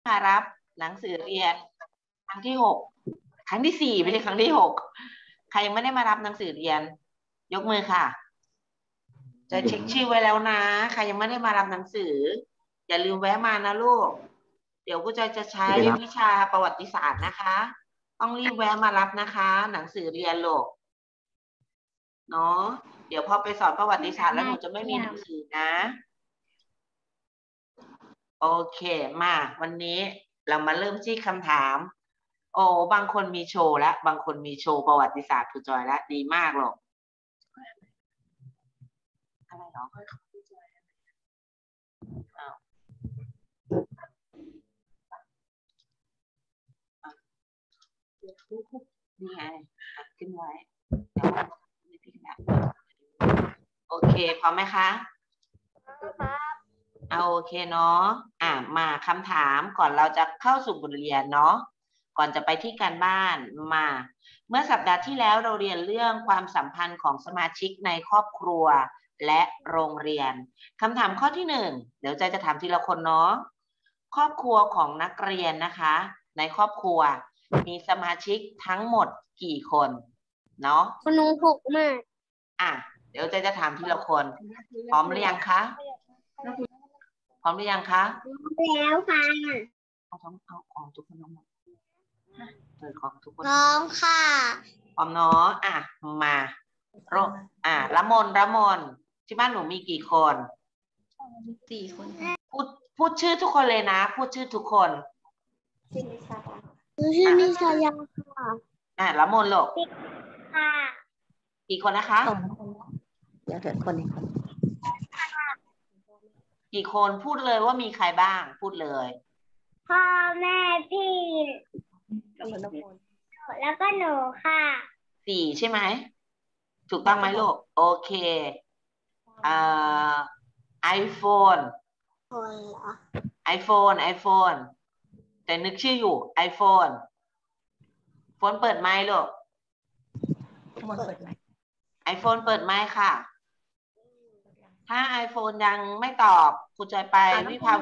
มารับหนังสือเรียนครั้งที่6ครั้งที่4ไม่ใช่ครั้งที่6ใครยังไม่ได้มารับหนังสือเรียนยกมือค่ะจะเช็คชื่อไว้แล้วนะใครยังไม่ได้มารับหนังสืออย่าลืมแวะมานะลูกเดี๋ยวครูจอยจะใช้วิชาประวัติศาสตร์นะคะต้องรีบแวะมารับนะคะหนังสือเรียนลูกเนาะเดี๋ยวพอไปสอนประวัติศาสตร์แล้วหนูจะไม่มีหนังสือนะโอเคมาวันนี้เรามาเริ่มที่คำถามโอ้บางคนมีโชว์แล้วบางคนมีโชว์ประวัติศาสตร์ครูจอยแล้วดีมากหรอกอะไรหรอค่อยๆครูจอยนี่ไงตัดขึ้นไว้โอเคพร้อมไหมคะโอเคเนาะมาคำถามก่อนเราจะเข้าสู่บทเรียนเนาะก่อนจะไปที่การบ้านมาเมื่อสัปดาห์ที่แล้วเราเรียนเรื่องความสัมพันธ์ของสมาชิกในครอบครัวและโรงเรียนคำถามข้อที่1เดี๋ยวจะถามทีละคนเนาะครอบครัวของนักเรียนนะคะในครอบครัวมีสมาชิกทั้งหมดกี่คนเนาะคนน้อง6 มากเดี๋ยวจะถามทีละคนพร้อมหรือยังคะพร้อมหรือยังคะแล้วค่ะเอาของทุกคนลงมาของทุกคนน้องค่ะพร้อมเนาะมาละมนที่บ้านหนูมีกี่คน 4 คนพูดชื่อทุกคนเลยนะพูดชื่อทุกคนชื่อนิชายาค่ะละมนลูกค่ะกี่คนนะคะเดี๋ยวเถิดคนอีกคนกี่คนพูดเลยว่ามีใครบ้างพูดเลยพ่อแม่พี่แล้วก็หนูค่ะ 4ใช่ไหมถูกต้องไหมลูกโอเคiPhone แต่นึกชื่ออยู่ iPhone โฟนเปิดไมค์ลูกiPhone เปิดไมค์ค่ะถ้า iPhone ยังไม่ตอบครูจอยไปวิภา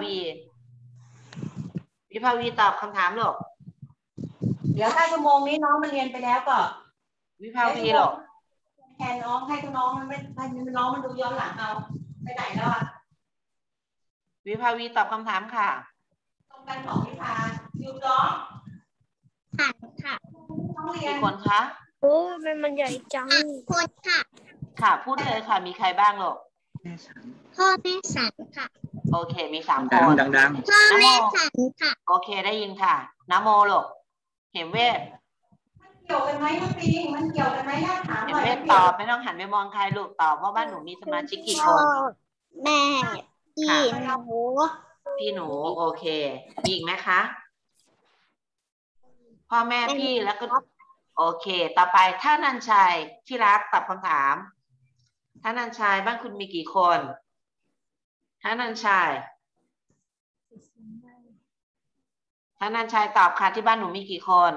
วีตอบคำถามลูกเดี๋ยวถ้าชั่วโมงนี้น้องมาเรียนไปแล้วก็วิภาวีลูกแทนน้องให้น้องมันไม่ให้น้องมันดูย้อนหลังเอาไปไหนแล้ววิภาวีตอบคำถามค่ะตรงกันของวิชาอยู่น้องค่ะต้องเรียนกี่คนคะมันใหญ่จังคนค่ะพูดเลยค่ะมีใครบ้างลูกพ่อแม่สันค่ะโอเคมี3 คนดังพ่อแม่สันค่ะโอเคได้ยินค่ะนะโมลูกเหมเวทเกี่ยวกันไหมน้องปิงมันเกี่ยวกันไหมถ้าถามเหมเวทตอบไม่ต้องหันไปมองใครลูกตอบว่าบ้านหนูมีสมาชิกกี่คนแม่พี่หนูโอเคมีอีกไหมคะพ่อแม่พี่แล้วก็โอเคต่อไปท่านันชัยที่รักตอบคำถามท่านันชัยบ้านคุณมีกี่คนท่านันชัยตอบค่ะที่บ้านหนูมีกี่คน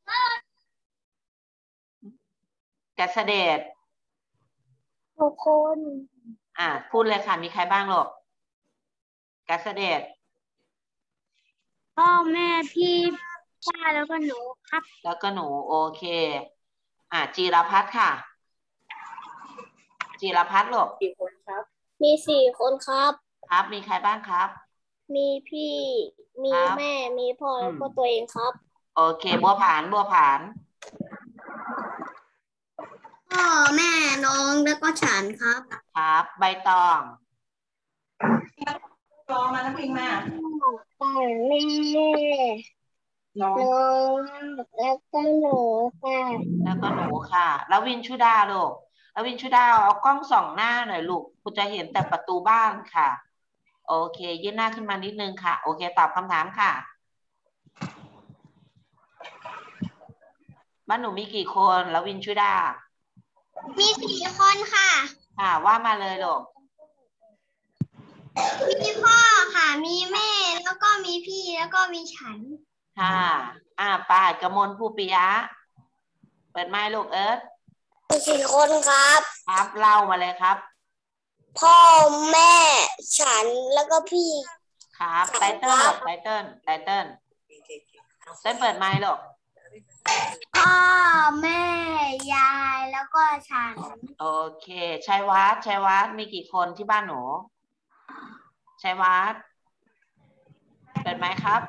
กษเดช 6 คนพูดเลยค่ะมีใครบ้างลูกกษเดชพ่อแม่พี่ป้าแล้วก็หนูครับแล้วก็หนูโอเคจีรพัฒน์ค่ะจีรพัฒน์ลูกกี่คนครับมี4 คนครับมีใครบ้างครับมีพี่มีแม่มีพ่อแล้วก็ตัวเองครับโอเคบัวผานพ่อแม่น้องแล้วก็ฉันครับใบตองมาน้ำปิงมาแม่น้องแล้วก็หนูค่ะแล้ววินชุดาลูกแล้ววินชุดาเอากล้องส่องหน้าหน่อยลูกคุณจะเห็นแต่ประตูบ้านค่ะโอเคยื่นหน้าขึ้นมานิดนึงค่ะโอเคตอบคำถามค่ะบ้านหนูมีกี่คนแล้ววินชุดามี4 คนค่ะว่ามาเลยลูกมีพ่อค่ะมีแม่แล้วก็มีพี่แล้วก็มีฉันป้ากมลภูปิยะเปิดไมค์ลูกเอิร์ธมี4 คนครับเล่ามาเลยครับพ่อแม่ฉันแล้วก็พี่ครับไตเติ้ลหรอกไตเติ้ลเต้นเปิดไมค์หรอกพ่อแม่ยายแล้วก็ฉันโอเคชัยวัฒน์มีกี่คนที่บ้านหนูชัยวัฒน์เปิดไมค์ครับ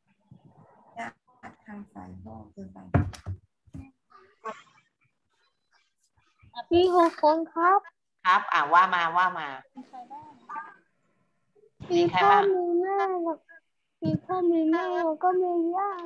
ทางฝ่ายพ่อเกินไปมี6 คนครับครับว่ามามีใครบ้างมีแม่มีพ่อมีแม่แล้วก็มีย่า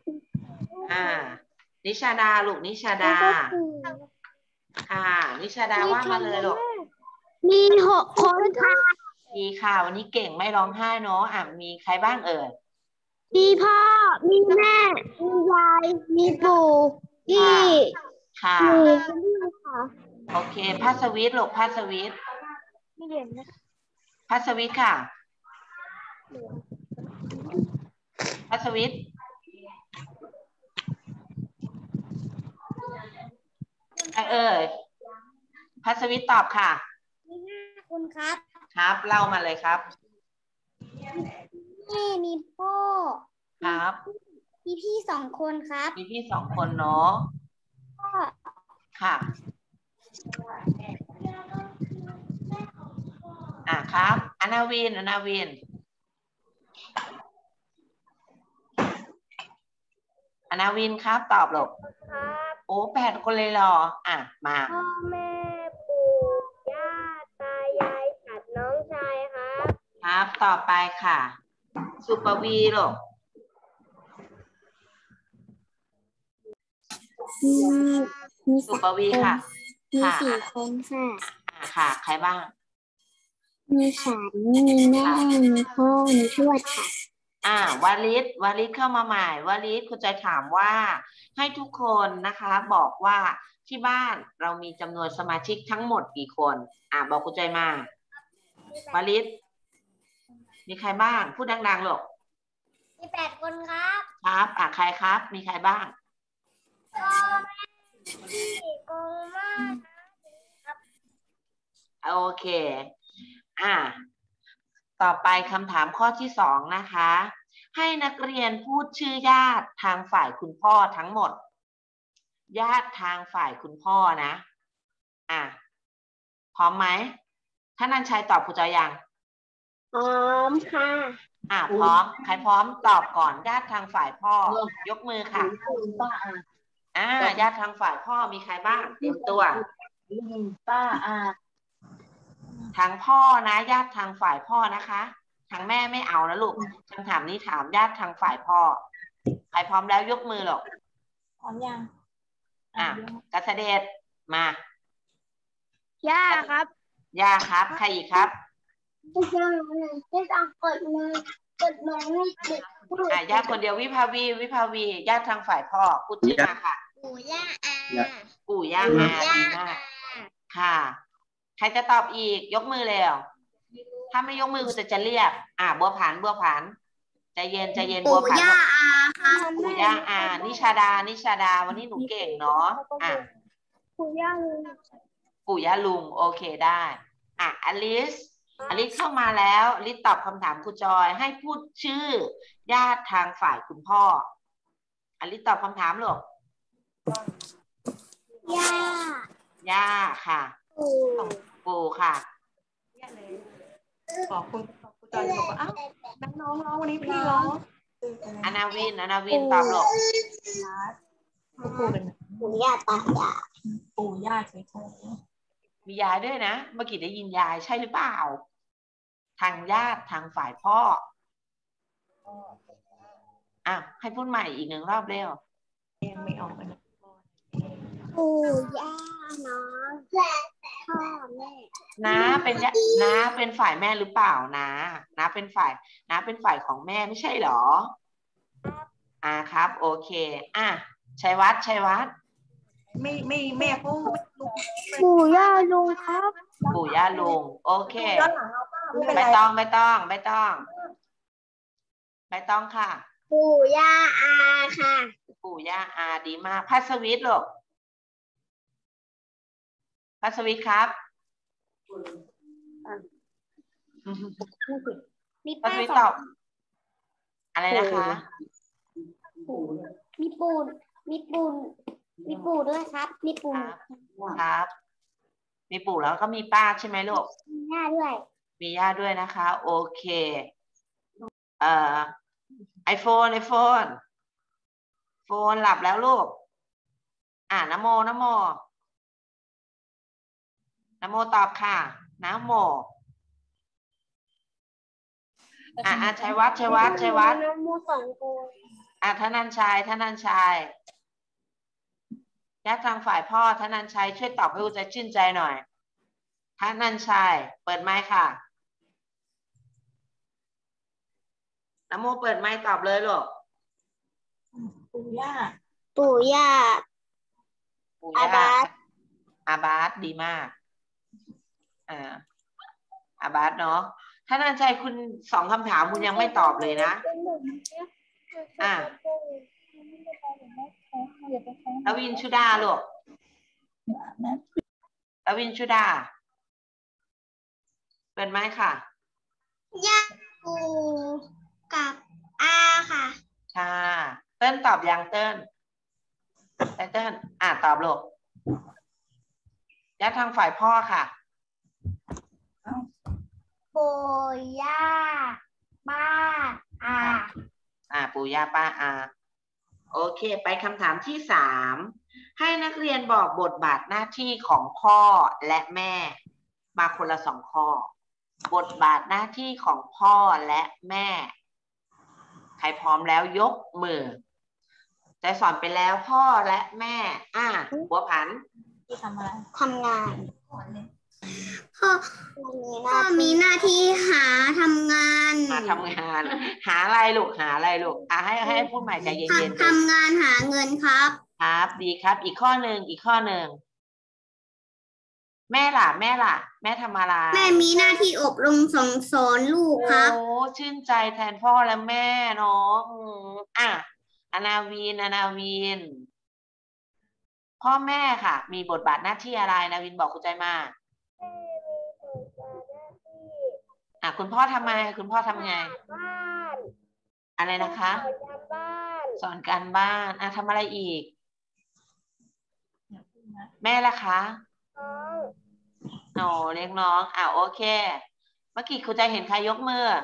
นิชาดาลูกนิชาแล้วดาก็ปู่ค่ะนิชาดาว่ามาเลยลูกมี6 คนค่ะดีค่ะวันนี้เก่งไม่ร้องไห้เนาะมีใครบ้างเอ่ยมีพ่อมีแม่มียายมีปู่มีค่ะค่ะโอเคพัสวิทย์ลูกพัสวิทย์มีเหรียญนะพัสวิทย์ค่ะพัสวิทย์ใครเอ่ยพัสวิทย์ตอบค่ะมี5 คนครับครับเล่ามาเลยครับแม่มีพ่อครับมีพี่2 คนครับมีพี่2 คนเนาะพ่อค่ะครับอนาวินครับตอบหรอกครับโอ้8 คนเลยเหรอมาพ่อแม่ปู่ย่าตายายฉันน้องชายครับครับต่อไปค่ะสุปวีหรอก สุปวีค่ะมีค่ะ 4 คนค่ะค่ะใครบ้างมีฉันมีแม่มีพ่อมีทวดค่ะวลิศเข้ามาใหม่วลิศคุณจอยถามว่าให้ทุกคนนะคะบอกว่าที่บ้านเรามีจำนวนสมาชิกทั้งหมดกี่คนบอกคุณจอยมาวลิศมีใครบ้างพูดดังๆลูกมี 8 คนครับครับใครครับมีใครบ้างพ่อแม่พี่กงมาครับโอเคต่อไปคำถามข้อที่2นะคะให้นักเรียนพูดชื่อญาติทางฝ่ายคุณพ่อทั้งหมดญาติทางฝ่ายคุณพ่อนะพร้อมไหมถ้านันชัยตอบครูจอยยังพร้อมค่ะพร้อมใครพร้อมตอบก่อนญาติทางฝ่ายพ่อยกมือค่ะญาติทางฝ่ายพ่อมีใครบ้างเตรียมตัวป้าทางพ่อนะญาติทางฝ่ายพ่อนะคะทางแม่ไม่เอานะลูกคำถามนี้ถามญาติทางฝ่ายพ่อใครพร้อมแล้วยกมือหรอกพร้อมยังกษเดชมาย่าครับย่าครับใครอีกครับไม่ต้องกดมืไม่ติดญาติคนเดียววิภาวีญาติทางฝ่ายพ่อพูดชื่อมาค่ะปู่ย่าอาปู่ย่าอาดีมากค่ะใครจะตอบอีกยกมือเลยถ้าไม่ยกมือจะเรียกบัวผันใจเย็นบัวผันปู่ย่าอาค่ะปู่ย่าอานิชาดาวันนี้หนูเก่งเนาะปู่ย่าลุงโอเคได้อลิสเข้ามาแล้วลิสตอบคำถามครูจอยให้พูดชื่อญาติทางฝ่ายคุณพ่ออลิสตอบคำถามลูก ย่าค่ะปู่ค่ะขอบคุณจอยบอกว่าน้องร้องวันนี้พี่ร้องอนาวินตอบหรอกปู่เป็นปู่ย่าตายายปู่ย่าเฉยมียายด้วยนะเมื่อกี้ได้ยินยายใช่หรือเปล่าทางญาติทางฝ่ายพ่อให้พูดใหม่อีก1 รอบเร็วยังไม่ออกนะปู่ย่าน้องพ่อแม่น้าเป็นฝ่ายแม่หรือเปล่าน้าเป็นฝ่ายของแม่ไม่ใช่หรอครับโอเคชัยวัฒน์ไม่แม่เขาปู่ย่าลุงครับปู่ย่าลุงโอเคย้อนหลังเอาป้าไม่เป็นไรไม่ต้องค่ะปู่ย่าอาค่ะปู่ย่าอาดีมากพัสวิทย์ลูกพัสวิทย์ครับมีป้าป้าสวิตสตออง บ อะไรนะคะมีปูนมีปูนมีปูด้วยครับ มีปูครับ มีปู่แล้วก็มีป้าใช่ไหมลูกมีหน้าด้วยมีย่าด้วยนะคะ โอเคไอโฟนโฟนหลับแล้วลูกนะโมตอบค่ะนะโมชัยวัฒน์น้ำมูสองตัวธนัญชัยญาติทางฝ่ายพ่อธนัญชัยช่วยตอบให้ครูใจชื่นใจหน่อยธนัญชัยเปิดไมค์ค่ะนะโมเปิดไมค์ตอบเลยลูกปู่ย่าอาบาสดีมากอาบาสเนาะถ้านันชัยคุณ2 คำถามคุณยังไม่ตอบเลยนะลวินชุดาลูกลวินชุดาเปิดไมค์ค่ะย่าปูกับอาค่ะค่ะเติ้ลตอบยังเติ้ลตอบลูกญาติทางฝ่ายพ่อค่ะปู่ย่าป้าอาปู่ย่าป้าอาโอเคไปคำถามที่3ให้นักเรียนบอกบทบาทหน้าที่ของพ่อและแม่มาคนละ2 ข้อบทบาทหน้าที่ของพ่อและแม่ใครพร้อมแล้วยกมือจะสอนไปแล้วพ่อและแม่บัวผันที่ทำอะไรทำงานพ่อมีหน้าที่ทำงานหาอะไรลูกให้พูดใหม่ใจเย็นๆทำงานหาเงินครับครับดีครับอีกข้อหนึ่งแม่ล่ะแม่ทำอะไรแม่มีหน้าที่อบรมสั่งสอนลูกครับโอ้ชื่นใจแทนพ่อและแม่เนาะอนาวินพ่อแม่ค่ะ มีบทบาทหน้าที่อะไรนาวินบอกคุณใจมาคุณพ่อทำไงอะไรนะคะสอนการบ้านทำอะไรอีกแม่ล่ะคะเลี้ยงน้องโอเคเมื่อกี้ครูใจเห็นใครยกมือ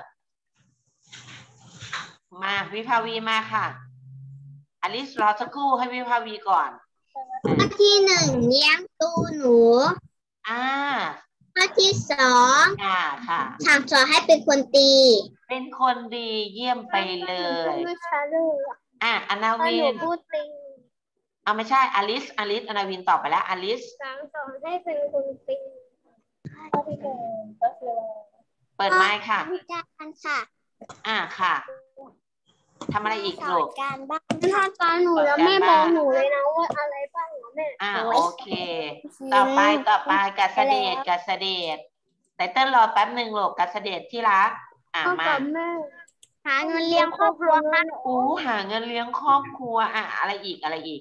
มาวิภาวีมาค่ะอลิสรอสักครู่ให้วิภาวีก่อนข้อที่ 1เลี้ยงดูหนูข้อที่ 2 ค่ะสั่งสอนให้เป็นคนดีเยี่ยมไปเลยอนาวินไม่ใช่อลิสอนาวินตอบไปแล้วอลิสสั่งสอนให้เป็นคนดีข้อที่ 1ก็คือเปิดไมค์ค่ะวิจารณ์ค่ะค่ะทำอะไรอีกลูกการบ้านถ้าตาหนูแล้วแม่บอกหนูเลยนะว่าอะไรบ้างเหรอแม่โอเคต่อไปกัสเดชไตเติ้ลรอแป๊บหนึ่งลูกกัสเดชที่รักมาหาเงินเลี้ยงครอบครัวค่ะหาเงินเลี้ยงครอบครัวอะไรอีก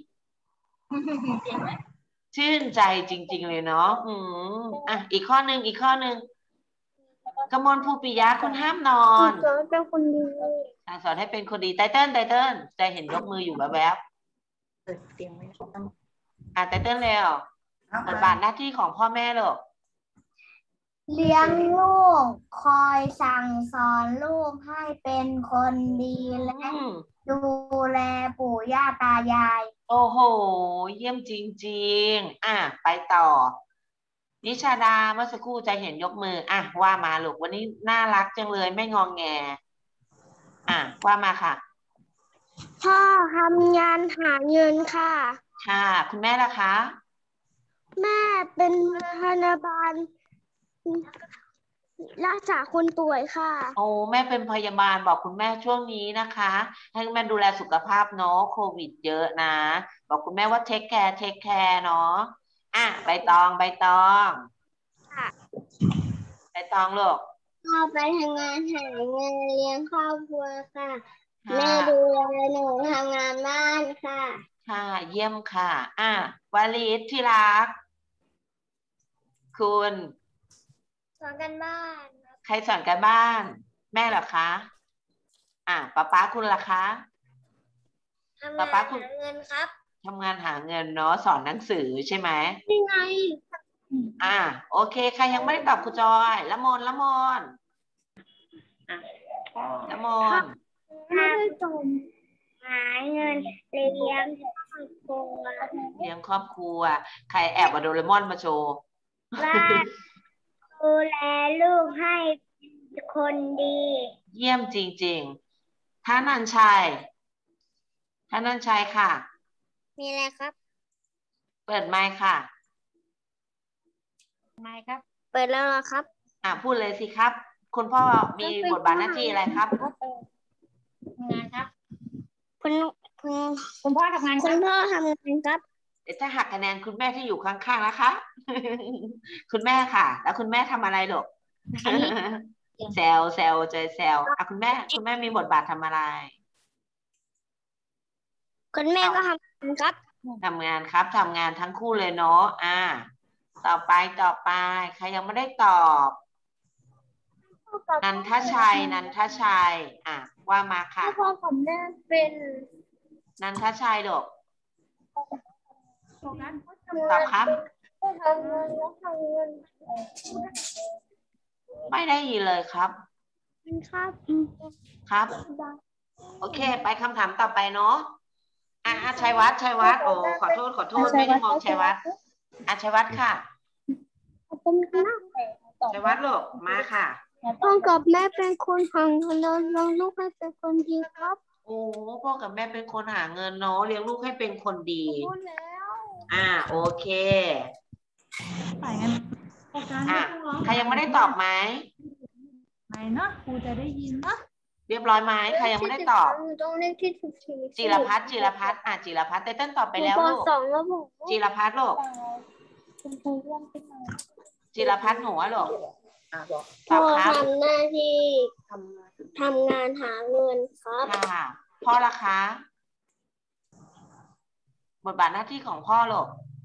ชื่นใจจริงๆเลยเนาะอีกข้อหนึ่งกมลภูปิยะคุณห้ามนอนสอนเป็นคนดีสอนให้เป็นคนดีไตเติ้ลใจเห็นยกมืออยู่แวบเตรียมไว้ไตเติ้ลเร็วบทบาทหน้าที่ของพ่อแม่ลูกเลี้ยงลูกคอยสั่งสอนลูกให้เป็นคนดีและดูแลปู่ย่าตายายโอ้โหเยี่ยมจริงๆไปต่อนิชาดาเมื่อสักครู่ใจเห็นยกมือว่ามาลูกวันนี้น่ารักจังเลยไม่งองแงว่ามาค่ะพ่อทำงานหาเงินค่ะคุณแม่ล่ะคะแม่เป็นพยาบาลรักษาคนป่วยค่ะแม่เป็นพยาบาลบอกคุณแม่ช่วงนี้นะคะให้คุณแม่ดูแลสุขภาพเนาะโควิดเยอะนะบอกคุณแม่ว่าเทคแคร์เนาะใบตองค่ะใบตองลูกพ่อไปทำงานหาเงินเลี้ยงครอบครัวค่ะแม่ดูแลหนูทำงานบ้านค่ะเยี่ยมค่ะวลีที่รักคุณสอนกันบ้านใครสอนกันบ้านแม่เหรอคะป๊าคุณล่ะคะทำงานหาเงินครับทำงานหาเงินเนาะสอนหนังสือใช่ไหมนี่ไงโอเคใครยังไม่ได้ตอบครูจอยละมนละมนละมนไม่ได้จมหาเงินเลี้ยงครอบครัวเลี้ยงครอบครัวใครแอบเอาโดเรมอนมาโชว์ว่าดูแลลูกให้คนดีเยี่ยมจริงๆท่านันชัยค่ะมีอะไรครับเปิดไมค์ค่ะไมค์ครับ เปิดแล้วเหรอครับพูดเลยสิครับ คุณพ่อมีบทบาทหน้าที่อะไรครับทำงานครับ คุณพ่อทำงานคุณพ่อทำงานครับเดี๋ยวจะหักคะแนนคุณแม่ที่อยู่ข้างๆนะคะ คุณแม่ค่ะ แล้วคุณแม่ทำอะไรหรอก แซวเจอแซวคุณแม่มีบทบาททำอะไรคุณแม่ก็ทำงานครับทำงานครับทำงานทั้งคู่เลยเนาะต่อไปใครยังไม่ได้ตอบนันทชัยว่ามาค่ะพ่อกับแม่เป็นนันทชัยหรอกตอบครับไม่ได้ยินเลยครับครับโอเคไปคำถามต่อไปเนาะชัยวัฒน์โอ้ขอโทษไม่ได้มองชัยวัฒน์ชัยวัฒน์ค่ะชัยวัฒน์ลูกมาค่ะพ่อกับแม่เป็นคนหาเงินแล้วเลี้ยงลูกให้เป็นคนดีครับโอ้พ่อกับแม่เป็นคนหาเงินเนาะเลี้ยงลูกให้เป็นคนดีโอเคใครยังไม่ได้ตอบไหมไม่เนาะครูจะได้ยินเนาะเรียบร้อยไหมใครยังไม่ได้ตอบต้องเลขที่14 จิรพัฒน์ไตเติ้ลตอบไปแล้วลูก 2แล้วผมจิรพัฒน์ลูกจิรพัฒน์หนูลูกตพ่ออบครับทำหน้าที่ทำงานหาเงินครับค่ะพ่อล่ะคะบทบาทหน้าที่ของพ่อลูก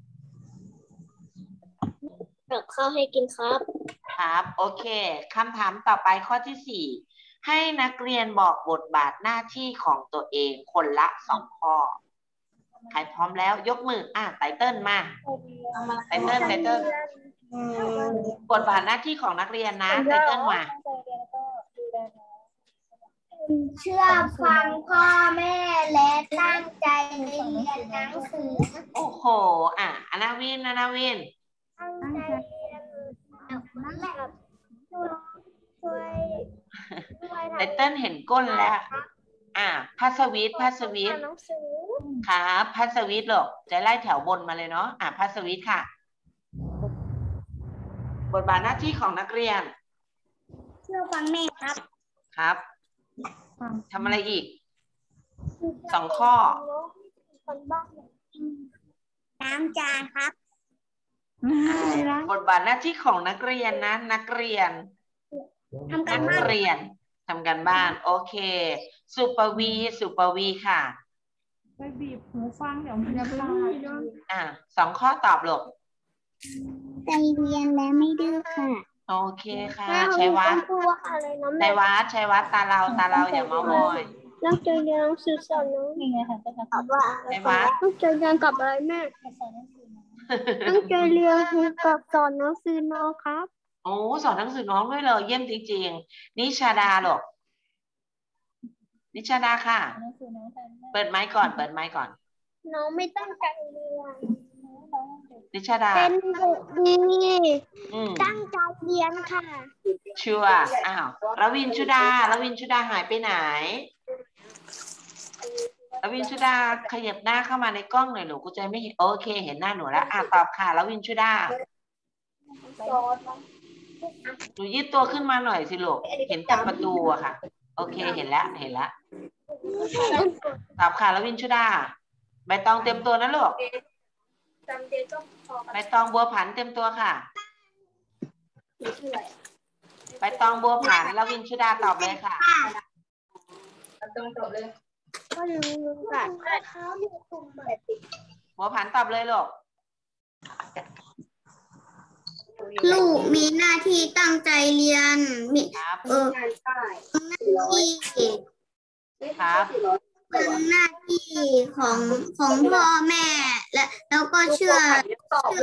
กับข้าวให้กินครับครับโอเคคำถามต่อไปข้อที่ 4ให้นักเรียนบอกบทบาทหน้าที่ของตัวเองคนละ2ข้อใครพร้อมแล้วยกมือไตเติ้ลมาไตเติ้ลบทบาทหน้าที่ของนักเรียนนะไตเติ้ลมาเชื่อฟังพ่อแม่และตั้งใจเรียนหนังสือโอ้โหอนาวินตั้งใจเรียนแบบช่วยไตเติ้ลเห็นก้นแล้วพัสวิทย์หนังสือครับพัสวิทย์หรอกจะไล่แถวบนมาเลยเนาะพัสวิทย์ค่ะบทบาทหน้าที่ของนักเรียนเชื่อฟังแม่ครับครับทำอะไรอีก2 ข้อล้างจานครับบทบาทหน้าที่ของนักเรียนนะนักเรียนทำการบ้านโอเคสุปวีค่ะไปบีบหูฟังเดี๋ยวมันจะพลาด 2 ข้อตอบลูกใจเรียนและไม่ดื้อค่ะโอเคค่ะชัยวัฒน์ตาเราอย่าเมามอยตั้งใจเรียนหนังสือสอนน้องยังไงคะตอบว่าตั้งใจเรียนกับอะไรแม่ตั้งใจเรียนกับสอนหนังสือน้องครับโอ้สอนหนังสือน้องด้วยเลยเยี่ยมจริงๆนิชาดาหรอกนิชาดาค่ะเปิดไมค์ก่อนน้องไม่ตั้งใจเรียนนิชาดาเป็นเด็กดีตั้งใจเรียนค่ะชัวร์รวินชุดาหายไปไหนรวินชุดาขยับหน้าเข้ามาในกล้องหน่อยหนูกูจะไม่เห็นโอเคเห็นหน้าหนูแล้วตอบค่ะรวินชุดาหนูยืดตัวขึ้นมาหน่อยสิลูกเห็นจากประตูอะค่ะโอเคเห็นแล้วตอบค่ะรวินชุดาใบตองเต็มตัวนะลูกใบตองบัวผันเต็มตัวค่ะใบตองบัวผันรวินชุดาตอบเลยค่ะก็รู้ค่ะบัวผันตอบเลยลูกลูกมีหน้าที่ตั้งใจเรียนมีครับหน้าที่ครับเป็นหน้าที่ของพ่อแม่ แล้วก็เชื่อฟัง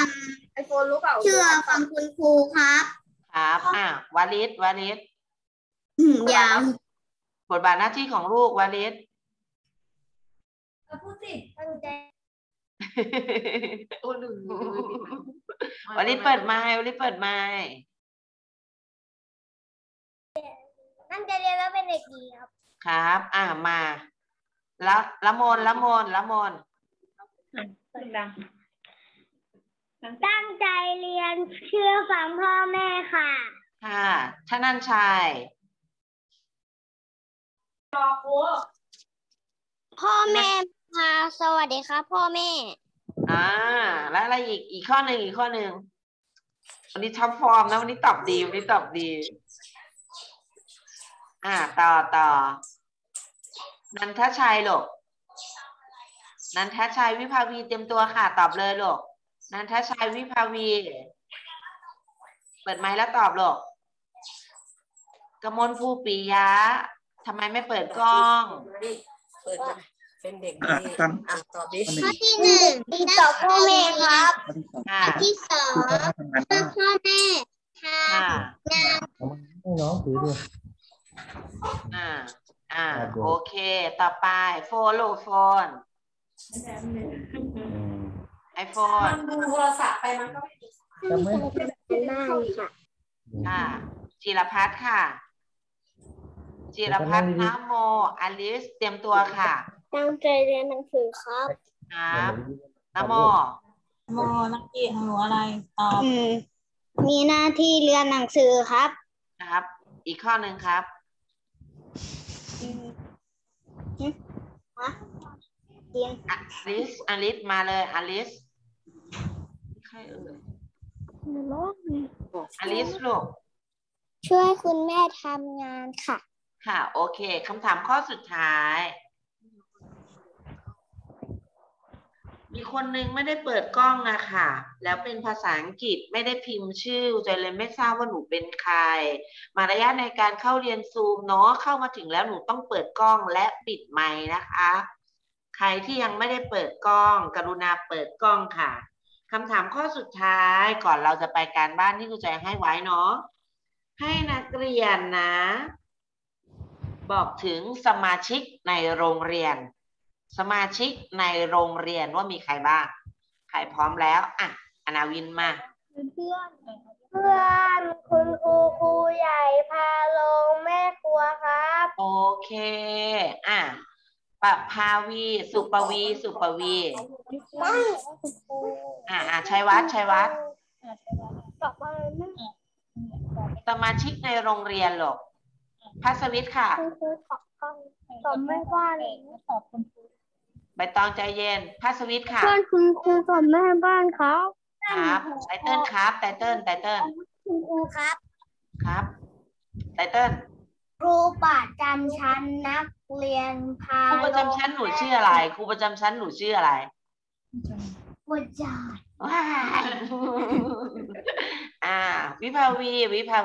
คุณครูครับครับวาลิดยาวบทบาทหน้าที่ของลูกวาลิดพูดสิวาลิดเปิดไมค์วาลิดเปิดไมค์ตั้งใจเรียนแล้วเป็นเด็กดีครับครับมาละมนตั้งใจเรียนเชื่อฟังพ่อแม่ค่ะค่ะชนันชัยรอครูพ่อแม่ค่ะสวัสดีครับพ่อแม่แล้วอะไรอีกข้อหนึ่งวันนี้ท็อปฟอร์มนะวันนี้ตอบดีต่อนันทชัยลูกนันทชัยวิภาวีเตรียมตัวค่ะตอบเลยลูกนันทชัยวิภาวีเปิดไมค์แล้วตอบลูกกมลภูปิยะทำไมไม่เปิดกล้องเปิดมาเป็นเด็กดีตอบดิข้อที่หนึ่งตอบพ่อแม่ครับข้อที่สองพ่อแม่ทำงานให้น้องถือดูโอเคต่อไปโฟนลูกโฟนไอโฟนมันดูโทรศัพท์ไปมันก็ไม่ดีจำไม่บ้านค่ะจิรพัฒน์ค่ะจิรพัฒน์นะโมอลิสเตรียมตัวค่ะตั้งใจเรียนหนังสือครับครับนะโมโมนักเรียนของหนูอะไรตอบมีหน้าที่เรียนหนังสือครับครับ อีกข้อหนึ่งครับอลิสมาเลยอลิสใครเอ่ยอลิสลูกช่วยคุณแม่ทำงานค่ะค่ะโอเคคำถามข้อสุดท้ายมีคนนึงไม่ได้เปิดกล้องอะค่ะแล้วเป็นภาษาอังกฤษไม่ได้พิมพ์ชื่อใจเลยไม่ทราบว่าหนูเป็นใครมารยาทในการเข้าเรียนซูมเนาะเข้ามาถึงแล้วหนูต้องเปิดกล้องและปิดไมค์นะคะใครที่ยังไม่ได้เปิดกล้องกรุณาเปิดกล้องค่ะคำถามข้อสุดท้ายก่อนเราจะไปการบ้านที่ครูใจให้ไว้เนาะให้นักเรียนนะบอกถึงสมาชิกในโรงเรียนสมาชิกในโรงเรียนว่ามีใครบ้างใครพร้อมแล้วอนาวินมาเพื่อนคุณครูใหญ่พาลงแม่ครัวครับโอเคปภาวีสุปวีชัยวัฒน์สมาชิกในโรงเรียนหรอกพัสวิทย์ค่ะตอบไม่บ้านใบตองใจเย็นพัสวิทย์ค่ะเพื่อนคุณครูตอบแม่บ้านครับไตเติ้ลครับไตเติ้ลคุณครูครับไตเติ้ลครูประจำชั้นนักเรียนพาครูประจำชั้นหนูชื่ออะไรครูประจำชั้นหนูชื่ออะไรวจาวิภาวีไม่ใช่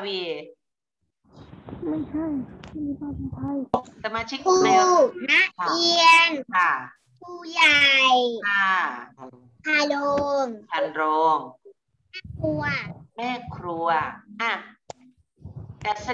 วิภาวีไทยสมาชิกในนักเรียนค่ะผู้ใหญ่ค่ะพาลงแม่ครัวกษ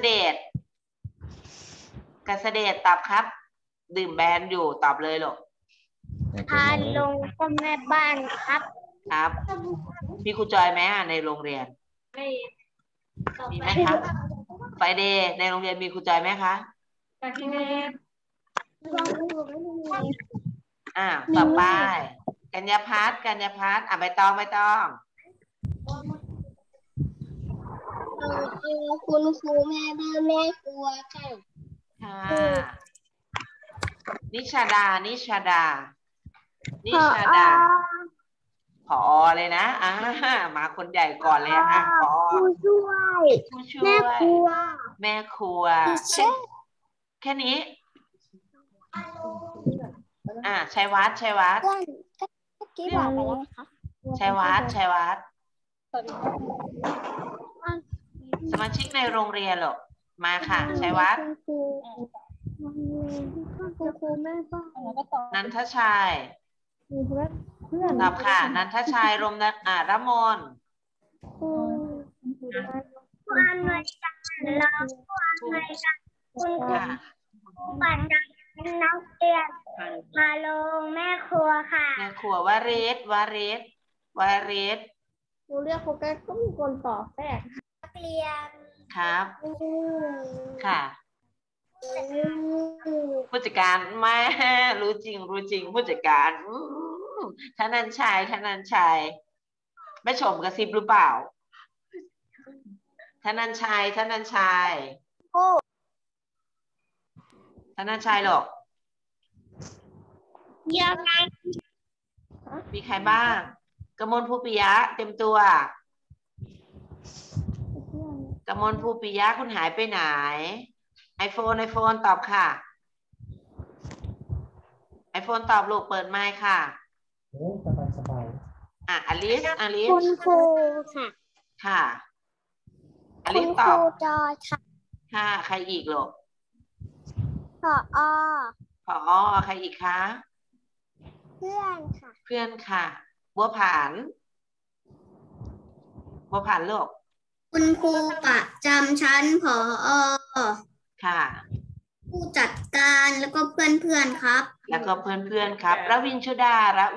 เดชตอบครับดื่มแบรนด์อยู่ตอบเลยหรอกพาลงก็แม่บ้านครับมีครูจอยไหมในโรงเรียนมีไหมครับไฟเดย์ในโรงเรียนมีครูจอยไหมคะต่อไปกัญญาพัฒน์ใบตองคุณครูแม่บ้านแม่ครัวค่ะนิชาดาผอเลยนะมาคนใหญ่ก่อนเลยผอผู้ช่วยแม่ครัวแค่นี้ชัยวัฒน์ชัยวัฒน์สมาชิกในโรงเรียนหรอกมาค่ะชัยวัฒน์ครูแม่ป้านันทชัยตอบค่ะ นันทชัยรมรมนผู้อำนวยการรองผู้อำนวยการคุณครูค่ะปัจจัยนักเรียนมาลงแม่ครัวค่ะแม่ครัววริศครูเรียกครูแก้ก็มีคนตอบแทรกนักเรียนครับค่ะผู้จัดการแม่รู้จริงผู้จัดการธนัญชัยแม่ชมกระซิบหรือเปล่าธนัญชัยหรอกยังไงมีใครบ้างกมลภูปิยะเต็มตัวกมลภูปิยะคุณหายไปไหนไอโฟนตอบค่ะไอโฟนตอบลูกเปิดไมค์ค่ะสบายอลิสคุณครูค่ะค่ะอคุลิณสคตรูอบจอยค่ะค่ะใครอีกลูกผอผอใครอีกคะเพื่อนค่ะเพื่อนค่ะบัวผานลูกคุณครูประจำชั้นผอค่ะผู้จัดการแล้วก็เพื่อนๆครับแล้วก็เพื่อนครับรวินชุดา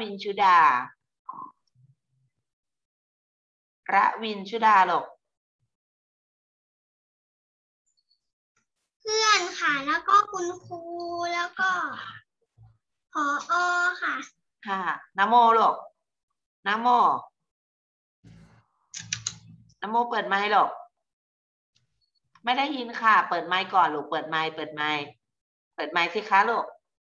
ลูกเพื่อนค่ะ แล้วก็คุณครูแล้วก็ผอค่ะค่ะนะโมลูกนะโมเปิดไมค์ลูกไม่ได้ยินค่ะ เปิดไมค์ก่อนลูกเปิดไมค์สิคะลูก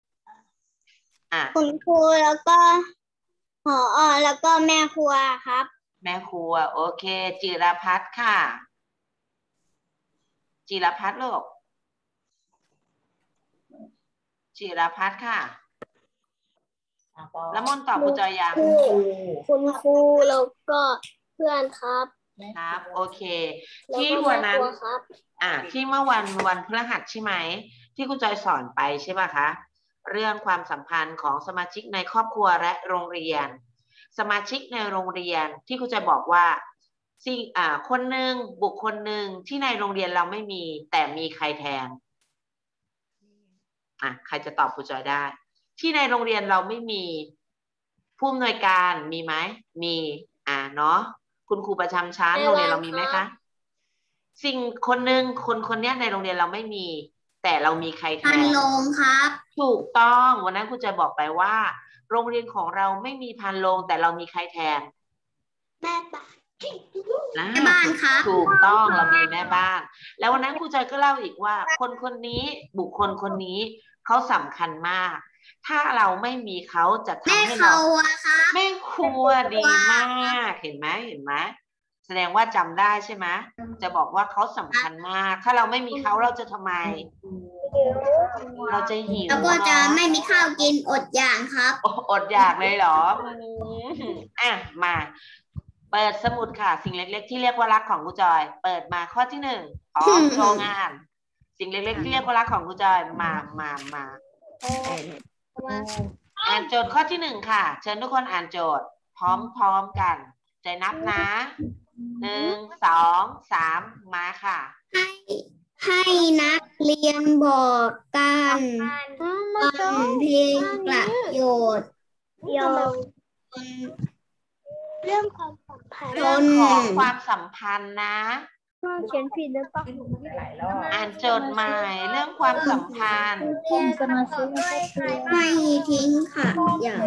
คุณครูแล้วก็ผอแล้วก็แม่ครัวครับแม่ครัวโอเคจิรพัฒน์ค่ะจิรพัฒน์ลูกค่ะแล้วมนตอบครูจอยยังคุณครูแล้วก็เพื่อนครับโอเคที่วันนั้นที่เมื่อวันพฤหัสใช่ไหมที่ครูจอยสอนไปใช่ไหมคะเรื่องความสัมพันธ์ของสมาชิกในครอบครัวและโรงเรียนสมาชิกในโรงเรียนที่ครูจอยบอกว่าคนหนึ่งบุคคลหนึ่งที่ในโรงเรียนเราไม่มีแต่มีใครแทนใครจะตอบครูจอยได้ที่ในโรงเรียนเราไม่มีผู้อำนวยการมีไหมมีเนาะคุณครูประจำชั้นโรงเรียนเรามีไหมคะสิ่งคนหนึ่งคนนี้ในโรงเรียนเราไม่มีแต่เรามีใครแทนพันโรงครับถูกต้องวันนั้นครูจะบอกไปว่าโรงเรียนของเราไม่มีพันโรงแต่เรามีใครแทนแม่บ้านครับถูกต้องเรามีแม่บ้านแล้ววันนั้นครูจอยก็เล่าอีกว่าคนนี้บุคคลคนนี้เขาสำคัญมากถ้าเราไม่มีเขาจะทำให้เราแม่ครัวดีมากเห็นไหมแสดงว่าจำได้ใช่ไหมจะบอกว่าเขาสำคัญมากถ้าเราไม่มีเขาเราจะทำไมเราจะหิวแล้วก็จะไม่มีข้าวกินอดอยากครับอดอยากเลยเหรอมาเปิดสมุดค่ะสิ่งเล็กๆที่เรียกว่ารักของครูจอยเปิดมาข้อที่1โชว์งานสิ่งเล็กๆที่เรียกว่ารักของครูจอยมาอ่านโจทย์ข้อที่1ค่ะเชิญทุกคนอ่านโจทย์พร้อมกันใจนับนะ1 2 3มาค่ะให้นักเรียนบอกกันเพลงประโยชน์เรื่องความสัมพันธ์นะเขียนผิดหรือเปล่าอ่านโจทย์ใหม่เรื่องความสัมพันธ์สมาชิกไม่ทิ้งค่ะอย่าง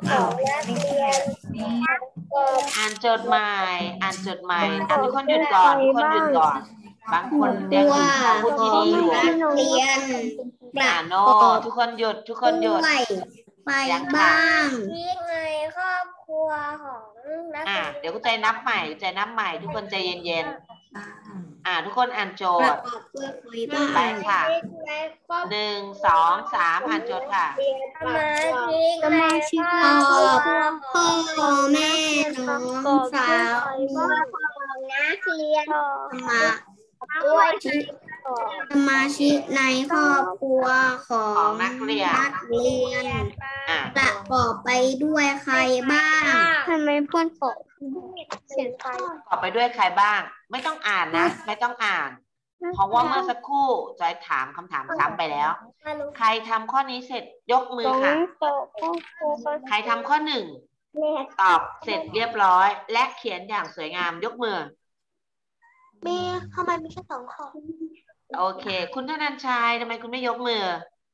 อ่านโจทย์ใหม่ทุกคนหยุดก่อนบางคนยังอยู่คำพูดที่ดีอยู่เรียนโนทุกคนหยุดไปบ้างนี่ไงครอบครัวของเดี๋ยวกูใจนับใหม่ทุกคนใจเย็นทุกคนอ่านโจทย์ไปค่ะ1 2 3อ่านโจทย์ค่ะสมาชิกพ่อแม่น้องสาวนักเรียนสมาชิกในครอบครัวของนักเรียนประกอบไปด้วยใครบ้างทำไมเพื่อนบอกเสียงใครประกอบไปด้วยใครบ้างไม่ต้องอ่านนะไม่ต้องอ่านเพราะว่าเมื่อสักครู่จอยถามคำถามซ้ำไปแล้วใครทำข้อนี้เสร็จยกมือค่ะใครทำข้อหนึ่งตอบเสร็จเรียบร้อยและเขียนอย่างสวยงามยกมือมีทำไมมีแค่2 ข้อโอเคคุณธนันชัยทำไมคุณไม่ยกมือ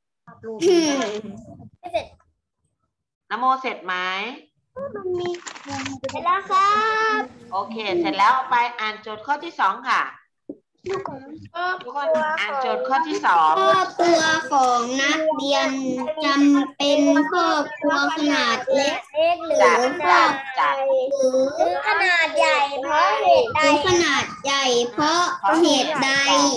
ไม่เสร็จนโมเสร็จไหมมันมีเสร็จแล้วครับโอเคเสร็จแล้วไปอ่านโจทย์ข้อที่2ค่ะทุกคนอ่านโจทย์ข้อที่2 ครอบครัวของนักเรียนจำเป็นครอบครัวขนาดเล็กหรือขนาดใหญ่เพราะเหตุใดขนาดใหญ่เพราะเหตุใด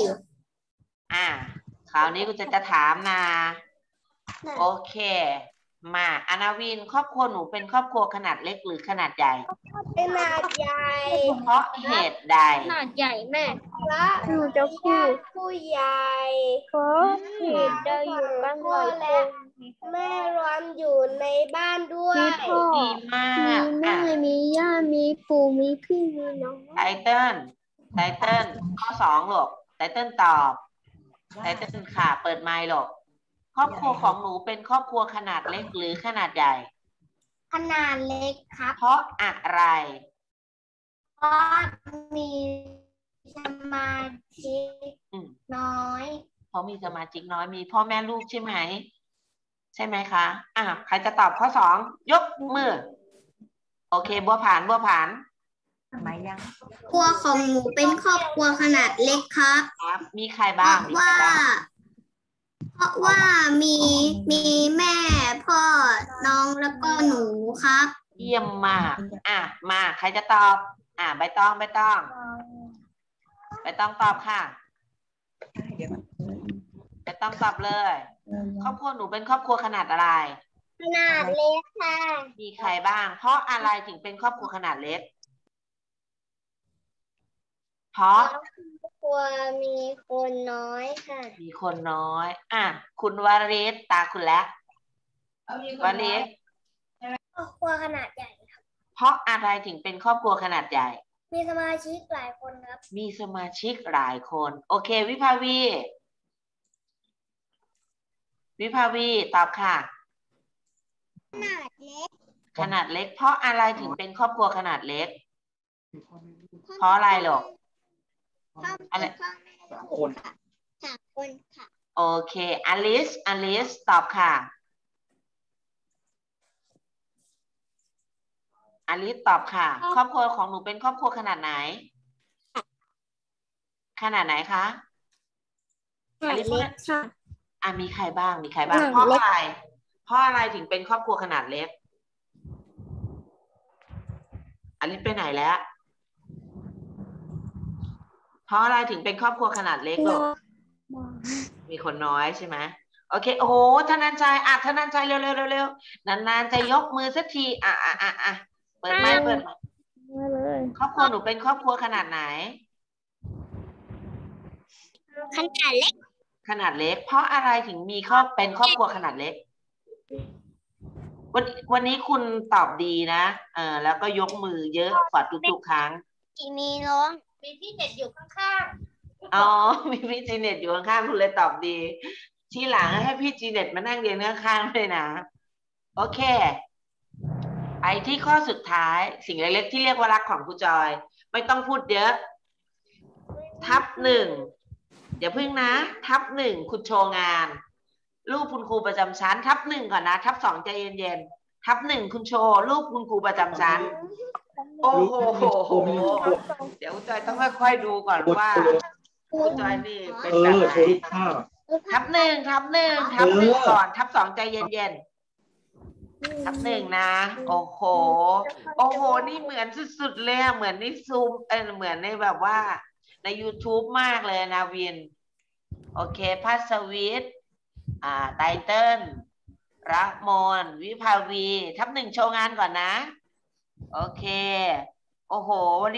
คราวนี้กูจะถามนะโอเคมาอนาวินครอบครัวหนูเป็นครอบครัวขนาดเล็กหรือขนาดใหญ่ขนาดใหญ่เพราะเหตุใดขนาดใหญ่แม่หนูจะพูดผู้ใหญ่เพราะเหตุใดอยู่กันหลายคนแม่รวมอยู่ในบ้านด้วยมีพ่อดีมากมีแม่มีย่ามีปู่มีพี่มีน้องไตเติ้ลข้อ2ลูกไตเติ้ลตอบไตเติ้ลค่ะเปิดไมค์ลูกครอบครัวของหนูเป็นครอบครัวขนาดเล็กหรือขนาดใหญ่ขนาดเล็กครับเพราะอะไรเพราะมีสมาชิกน้อยเพราะมีสมาชิกน้อยมีพ่อแม่ลูกใช่ไหมคะใครจะตอบข้อ2ยกมือโอเคบัวผานไม่ยังครัวของหนูเป็นครอบครัวขนาดเล็กครับมีใครบ้างเพราะว่ามีแม่พ่อน้องแล้วก็หนูครับเยี่ยมมากมาใครจะตอบใบตองตอบค่ะใบตองตอบเลยครอบครัวหนูเป็นครอบครัวขนาดอะไรขนาดเล็กค่ะมีใครบ้างเพราะอะไรถึงเป็นครอบครัวขนาดเล็กเพราะครัวมีคนน้อยค่ะมีคนน้อยคุณวริศตาคุณแล้ววริศครอบครัวขนาดใหญ่ครับเพราะอะไรถึงเป็นครอบครัวขนาดใหญ่มีสมาชิกหลายคนครับมีสมาชิกหลายคนโอเควิภาวีตอบค่ะขนาดเล็กเพราะอะไรถึงเป็นครอบครัวขนาดเล็กเพราะอะไรหรอกอะไร3 คนค่ะโอเคอลิสตอบค่ะอลิสตอบค่ะครอบครัวของหนูเป็นครอบครัวขนาดไหนคะอลิสค่ะมีใครบ้างเพราะอะไรถึงเป็นครอบครัวขนาดเล็กอลิสไปไหนแล้วเพราะอะไรถึงเป็นครอบครัวขนาดเล็กหรอมีคนน้อยใช่ไหมโอเคโอ้โหธนันชัยธนันชัยเร็วนานๆจะยกมือสักทีเปิดไมค์ครอบครัวหนูเป็นครอบครัวขนาดไหนขนาดเล็กเพราะอะไรถึงมีเป็นครอบครัวขนาดเล็กวันนี้คุณตอบดีนะแล้วก็ยกมือเยอะกว่าทุกครั้งมีน้องมีพี่เน็ตอยู่ข้างมีพี่จีเน็ตอยู่ข้างๆคุณเลยตอบดีทีหลังให้พี่จีเน็ตมานั่งเรียนข้างๆเลยนะโอเคไปที่ข้อสุดท้ายสิ่งเล็กๆที่เรียกว่ารักของครูจอยไม่ต้องพูดเยอะทับ 1อย่าพึ่งนะทับ 1คุณโชว์งานรูปคุณครูประจำชั้นทับ 1ก่อนนะทับ 2ใจเย็นๆทับ 1คุณโชว์รูปคุณครูประจำชั้นโอ้โหเดี๋ยวจอยต้องค่อยๆดูก่อนว่าครูจอยนี่เป็นแบบไหนทับ 1ทับ 1ก่อนทับ 2ใจเย็นๆทับ 1นะโอ้โหนี่เหมือนสุดๆเลยเหมือนในซูมเหมือนในแบบว่าใน YouTube มากเลยนาวินโอเคพัสวิทย์ไตเติ้ลรักมนวิภาวีทับ 1โชว์งานก่อนนะโอเคโอ้โหวันนี้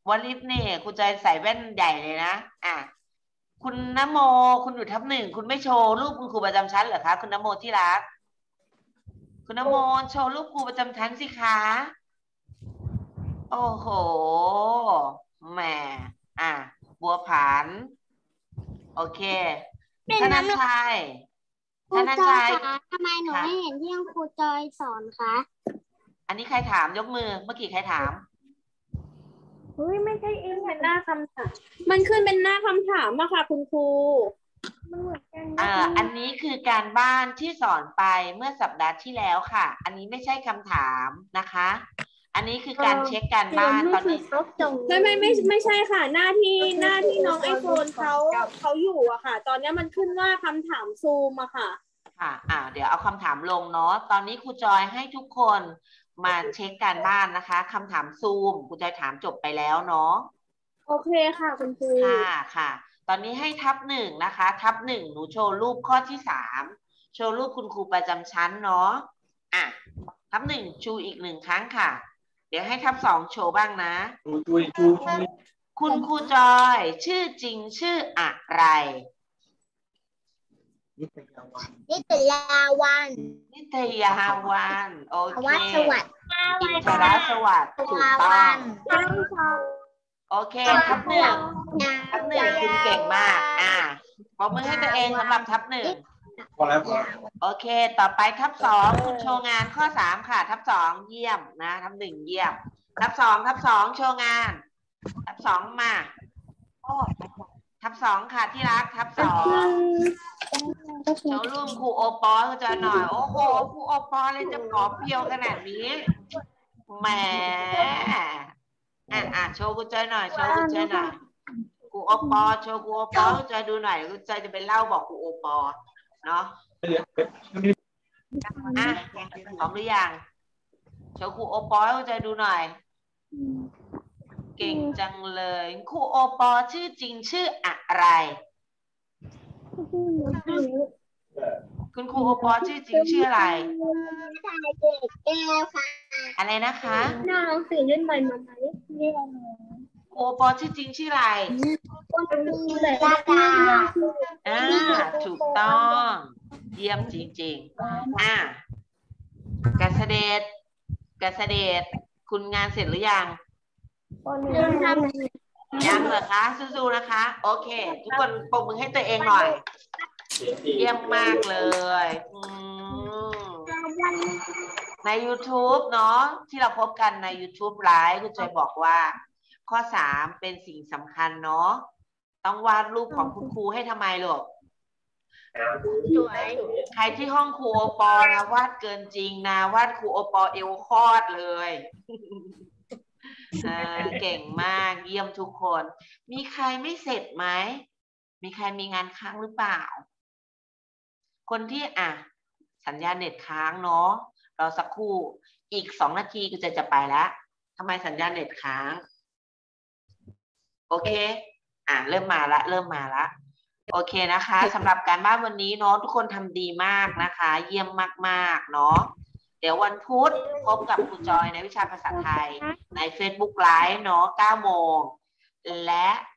วลิศเนี่ยครูจอยใส่แว่นใหญ่เลยนะคุณนโมคุณอยู่ทับ 1คุณไม่โชว์รูปคุณครูประจำชั้นเหรอคะคุณนโมที่รักคุณนโมโชว์รูปครูประจำชั้นสิคะโอ้โหแหมบัวผันโอเคธนชัยครูจอยคะทำไมหนูไม่เห็นที่ครูจอยสอนคะอันนี้ใครถามยกมือเมื่อกี้ใครถามเฮ้ยไม่ใช่เองเป็นหน้าคำถามมันขึ้นเป็นหน้าคำถามอะค่ะคุณครูอันนี้คือการบ้านที่สอนไปเมื่อสัปดาห์ที่แล้วค่ะอันนี้ไม่ใช่คำถามนะคะอันนี้คือการเช็คการบ้านตอนนี้ไม่ใช่ค่ะหน้าที่น้องไอโฟนเขาอยู่อะค่ะตอนนี้มันขึ้นว่าคำถามซูมอะค่ะเดี๋ยวเอาคำถามลงเนาะตอนนี้ครูจอยให้ทุกคนมาเช็คการบ้านนะคะคำถามซูมครูจอยถามจบไปแล้วเนาะโอเคค่ะคุณครูค่ะตอนนี้ให้ทับ 1นะคะทับ 1หนูโชว์รูปข้อที่3โชว์รูปคุณครูประจำชั้นเนาะทับ 1ชูอีก1ครั้งค่ะเดี๋ยวให้ทับ 2โชว์บ้างนะคุณครูจอยชื่อจริงชื่ออะไรนิตยาวันนิตยาวันโอเคสวัสดิ์อินทรสวัสดิ์ถูกต้องโอเคทับ 1คุณเก่งมากปรบมือให้ตัวเองสำหรับทับ 1โอเคต่อไปทับ 2คุณโชว์งานข้อ3ค่ะทับ 2เยี่ยมนะทับ 1เยี่ยมทับ 2โชว์งานทับ 2มาทับ 2ค่ะที่รักทับ 2โชว์รูปครูโอปอจะหน่อยโอ้โหครูโอปอเลยจะผอมเพียวขนาดนี้แหมโชว์กูเจอหน่อยโชว์กูเจอหน่อยครูโอปอโชว์ครูโอปอจะดูหน่อยกูจะไปเล่าบอกครูโอปอเนาะพร้อมหรือยังโชว์ครูโอปอจะดูหน่อยเก่งจังเลยครูโอปอชื่อจริงชื่ออะไรคุณครูโอปอชื่อจริงชื่ออะไรอะไรนะคะน้องสื่อเล่นใหม่มาไหมโอปอชื่อจริงชื่ออะไรถูกต้องเยี่ยมจริงๆกษเดชคุณงานเสร็จหรือยังยังเหรอคะสู้ๆนะคะโอเคทุกคนปรบมือให้ตัวเองหน่อยเยี่ยมมากเลยใน YouTube เนาะที่เราพบกันใน YouTube ไลฟ์คุณจอยบอกว่าข้อ3เป็นสิ่งสำคัญเนาะต้องวาดรูปของคุณครูให้ทำไมลูกใครที่ห้องครูโอปอนะวาดเกินจริงนะวาดครูโอปอเอวคอดเลยเก่งมากเยี่ยมทุกคนมีใครไม่เสร็จไหมมีใครมีงานค้างหรือเปล่าคนที่สัญญาณเน็ตค้างเนาะรอสักครู่อีก2 นาทีก็จะไปแล้วทำไมสัญญาณเน็ตค้างโอเคเริ่มมาละโอเคนะคะสำหรับการบ้านวันนี้เนาะทุกคนทำดีมากนะคะเยี่ยมมากๆเนาะเดี๋ยววันพุธพบกับครูจอยในวิชาภาษาไทยใน Facebook Live เนาะ 9 โมงและ